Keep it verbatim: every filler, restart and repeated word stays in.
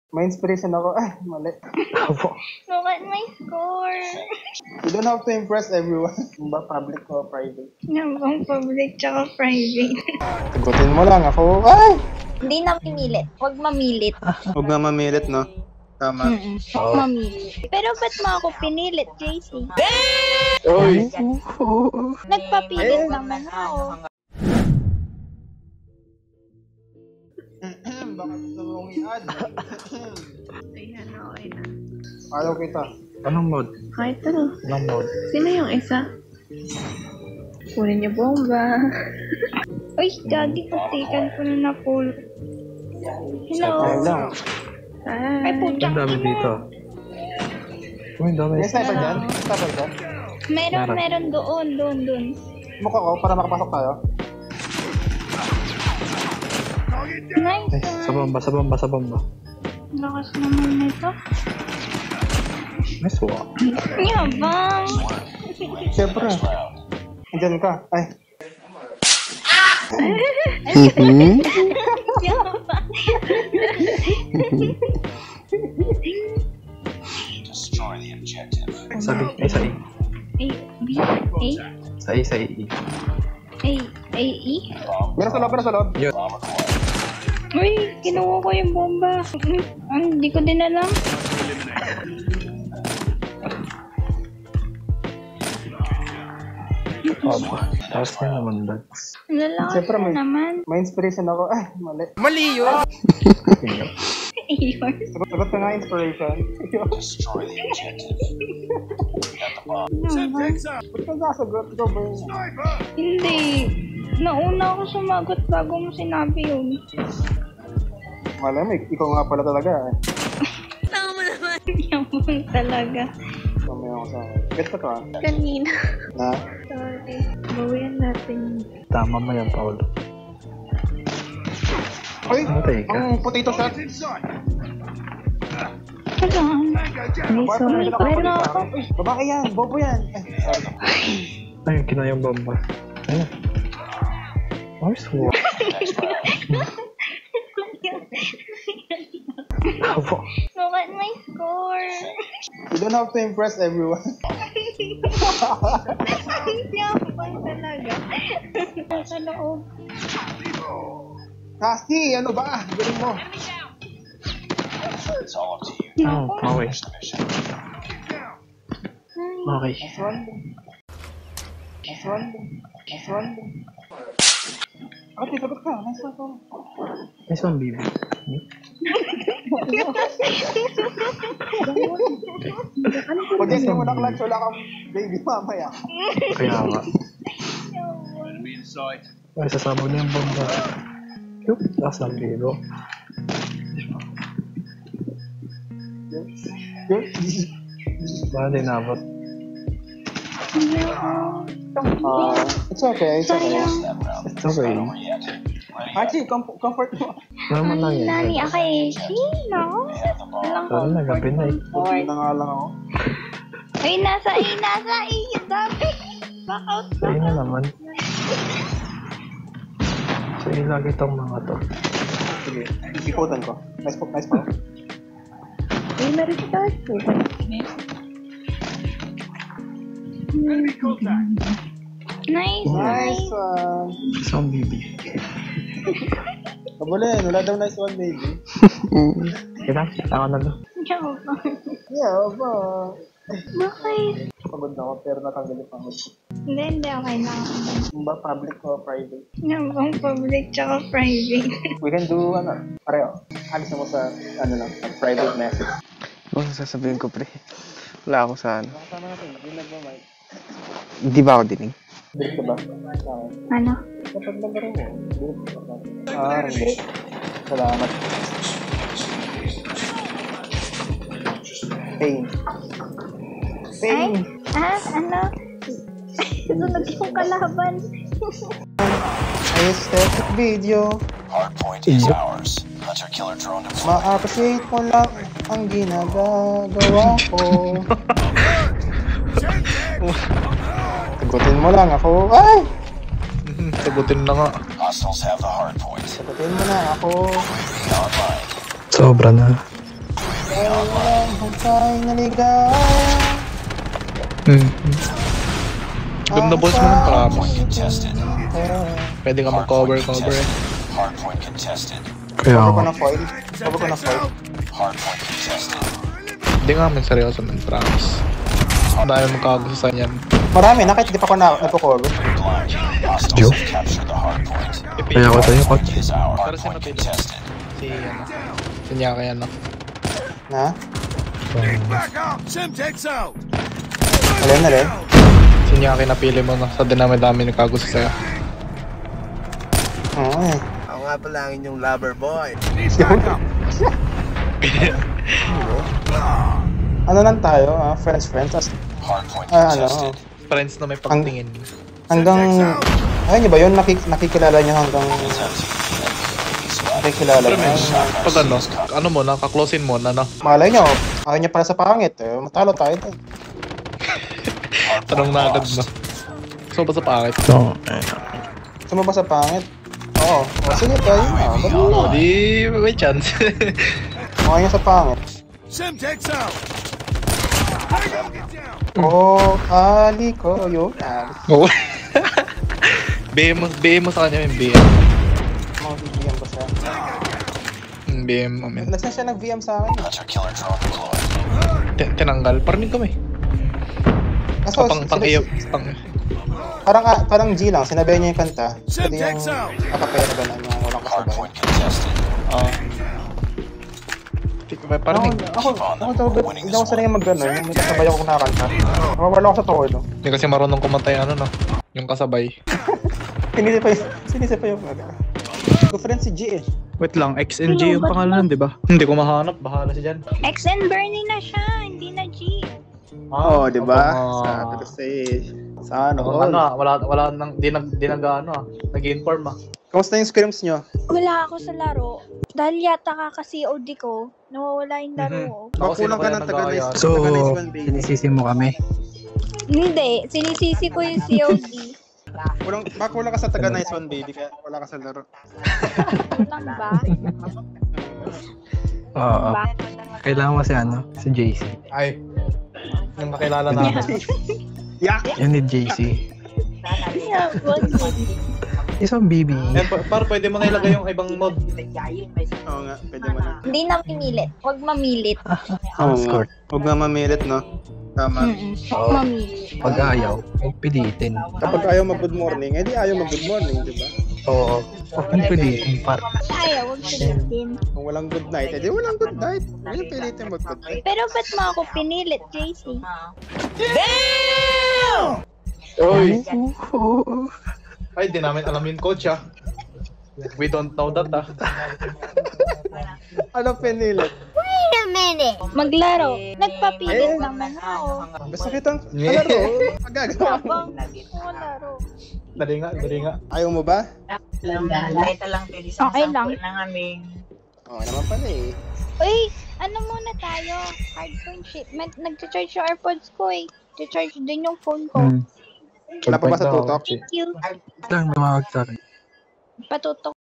May inspiration ako. Ay, mali. Look at my score. You don't have to impress everyone. Ba public o private? Nabang public tsaka private. Sagutin mo lang ako. Ay! Hindi na mamilit. Huwag mamilit. Huwag nga mamilit, no? Tama. Mm-mm. Huwag mamilit. Pero ba't mo ako pinilit, J C? Uy! Nagpapilit naman ako. Baka gusto mong i-add. Ayan, okay na. Ayaw kita. Anong mode? Kahit ano. Anong mode? Sino yung isa? Kunin niyo bomba. Uy, gagi, patikan ko na na pool. Hello. Ayaw lang. Ay, Hi. puta. Ang dami dito. Uy, ang dami. May sniper dyan? Sniper dyan? Meron, Meron. meron doon, doon, doon. Mukha ko para makapasok tayo. Nice. Ay, sa bomba, sa bomba, sa bomba. Lakas naman nito. Nice walk. Yabang. Siyempre. Andyan ka. Ay. Yabang. Destroy the objective. Sabi, ay, sa I. A, B, A, Sa I, sa I. A, A, E. Meron sa loob, meron sa loob. Yun. Uy, kinuha ko yung bomba. Ah, hindi ko din alam. Oh, tapos nga naman, Dags. Lalakas Siyempre, na may- naman. May inspiration ako. Ay, mali. Ayun. Sagot, sagot ka nga inspiration. Destroy the objective. Ba't ka nasagot? Ikaw ba yun? Hindi. Nauna ako sumagot bago mo sinabi yun. Malamig. Ikaw nga pala talaga. Eh. Yabang talaga. Mamaya ako sa akin. Get ka to ah. Kanina. Na? Sorry. Bawian natin. Tama mo yan, Paul. Uy! Matay ka. Ang potato shot! Saan? Ay, sorry. Meron ako. ako. Uy, babae yan. Bobo yan. Ay, sorry. Ayun, kina yung bomba. Ayun. Nice walk. Abo. Look at my score. You don't have to impress everyone. Yabang talaga. Sa loob. Kasi, ano ba? Galing mo. It's all up to you. Oh, okay. Finish the mission. Okay. Nice one. Nice one. Nice one. Okay, sagot ka. Nice one. Nice one, baby. Pag-guess mo na clutch, wala kang baby mamaya. Kaya nga. Ay, sasabog niya yung bomba. Cute. Last lang, biro. Baka din nabot. Uh, it's okay, it's okay. It's okay. Archie, com- comfort mo. Naman lang yan. Nani, okay. Sino? Walang Sorry na, gabi na eh. Hindi na nga lang ako. Ay, nasa A, nasa A. Sabi. Back out. Sa'yo na naman. Sa'yo lagi tong mga to. Sige, iputan ko. Nice po, nice po. Ay, na-restart po. Nice, Nice nice. one. Isang baby. Kabulin, wala daw nice one, baby. Kita, kita ka na doon. Yabang. Yeah, ba? Bakit? Pagod na ako, pero natanggal yung pangod. Hindi, hindi. Okay lang. Ba public o private? Yabang public tsaka private. We can do, ano, pareho. Alis na mo sa, ano lang, private message. Ano sasabihin ko, pre? Wala ako sa ano. Nakasama natin, hindi nagmamay. Hindi ba ako dinig? Bilis ka ba? Sa akin. Ano? Kapag nagaro mo, bilis ka ba? Ah, hindi. Salamat. Pain. Ay, Pain! ah, ano? Sunod yung kalaban. Aesthetic video. Hardpoint is ours. Hunter-killer drone deployed. Ma-appreciate mo lang ang ginagawa ko. Sagutin mo lang ako. Ay! Sagutin na nga. Hostiles have the hardpoint. Sagutin mo na ako. Online. Sobra na. walang hukay na ligaya. Hmm. Ganda boss mo ng promise. Hardpoint contested. Pwede ka mag-cover, cover eh. Hardpoint contested. Kaya Cover ko nga. ng foil. Cover ko ng foil. Hardpoint contested. Hindi nga man seryoso ng promise. Dahil magkagusto sa yan. Marami, nakit di pa ako na nagpo-cover. Blind. Hostiles have captured the hardpoint. Kaya ko sa'yo, coach. Point is our Para sa hardpoint napili. contested. Si, ano, si Nyaka yan, no? Na? Back up! Semtex out! Alin na rin? Si Nyaka napili mo, no? Sa dinami-dami nagkagusto sa'yo. Oo eh. Ako nga pala ang inyong lover boy. Ano lang tayo, ah? Friends, friends. As, Hardpoint ah, ano, contested. Friends na may pagtingin. hanggang, ayun nyo ba yun? Nakik nakikilala nyo hanggang, nakikilala Pero nyo. men, pag ano, ano mo na, kaklosin mo na, no? Malay nyo, ayaw nyo pala sa pangit eh. Matalo tayo doon. Tanong na agad, no? So ba sa pangit? So, Sumaba sa pangit? Oo. O, sige tayo. Ah, ba't O, mo? di may chance. Okay nyo sa pangit. Semtex out! Oh, ali ko yun. Ah, Oo. B M mo, B M mo sa kanya yung B M. mga V M ba siya? Yung B M mo, men. Nasaan siya nag-V M sa akin? Hunter killer drone deployed. Tin- Tinanggal. Parinig kami. Kaso, Pang, pang, sila- iyo, pang, parang, ah, parang G lang, sinabi niya yung kanta. Pwede yung Semtex out! akapera ba na yung walang kasabay. Hardpoint contested. ah. Ako, Parinig. ako, ako, ako, hindi ako sanay mag-ano, yung may kasabay ako kumakanta. Mawala ako sa tower, no? Hindi kasi marunong kumantay ano, no? Yung kasabay. Sinisip pa yung, sinisip pa yung, good friend si G eh. Wait lang, X N G yung pangalan, di ba? Hindi ko mahanap. Bahala si Jan. X and Bernie na siya, hindi na G. Oo, oh, di ba? Ah. Sabi ko sa sa ano, Ano, ano ah, wala, wala nang, di nag, di nag, ano ah, nag-inform ah. Kamusta yung scrims nyo? Wala ako sa laro. Dahil yata kaka-C O D ko, nawawala yung laro ko. Ako, sino Makulang ka kaya ng taga nag-aayari? So, taga-nice one baby. sinisisi mo kami. Hindi, sinisisi ko yung C O D. Kulang, makulang ka sa taga nice one baby, kaya wala ka sa laro. Kulang ba? Oo. Ba? Kailangan mo si ano, si J C. Ay, yung nakilala namin. Yak! Yun ni J C. Isang B B. Eh, pa- par, pwede mo na ilagay yung ibang mod. Oo nga, pwede mo na. Hindi na mimilit. Huwag mamilit. Oo nga. Score. Huwag na mamilit, no? Tama. Mm-mm. Huwag mamilit. Pag ayaw, huwag pilitin. Kapag ayaw mag-good morning, edi ayaw mag-good morning, di ba? Oo. Huwag mong pilitin, par. Ayaw, huwag pilitin. Kung walang good night, edi walang good night. Ngayon pilitin mag-good night. Pero ba't mo ako pinilit, J C? Uy! Ay, di namin alam yun, coach ah. We don't know that ah. Ano pinilit? Maglaro. Nagpapilit naman ako. Gusto kitang kalaro. Magagawa mo. Habang ako laro. Dali nga, dali nga. Ayaw mo ba? Okay lang. Oo naman pala eh. Uy, ano muna tayo? Hardphone shipment. Nag-charge yung AirPods ko eh. Charge din yung phone ko. Hmm. Wala pa ba sa tutok? Thank you. Lang tumawag sa akin. Patutok